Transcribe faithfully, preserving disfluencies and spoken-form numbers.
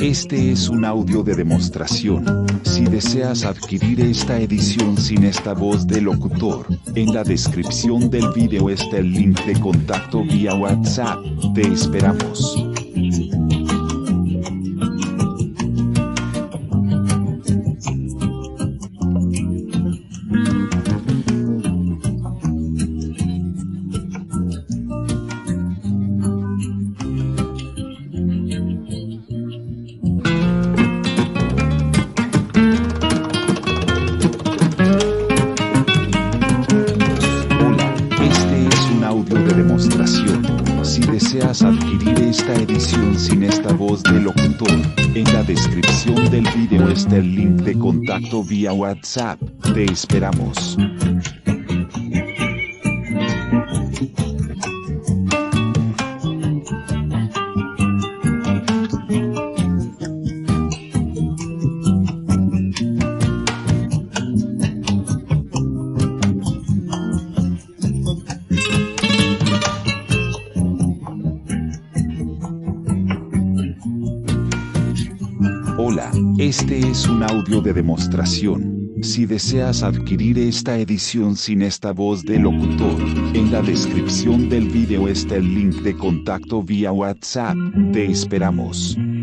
Este es un audio de demostración. Si deseas adquirir esta edición sin esta voz de locutor, en la descripción del video está el link de contacto vía WhatsApp. Te esperamos. De demostración. Si deseas adquirir esta edición sin esta voz de locutor, en la descripción del video está el link de contacto vía WhatsApp. Te esperamos. Hola, este es un audio de demostración. Si deseas adquirir esta edición sin esta voz de locutor, en la descripción del video está el link de contacto vía WhatsApp. Te esperamos.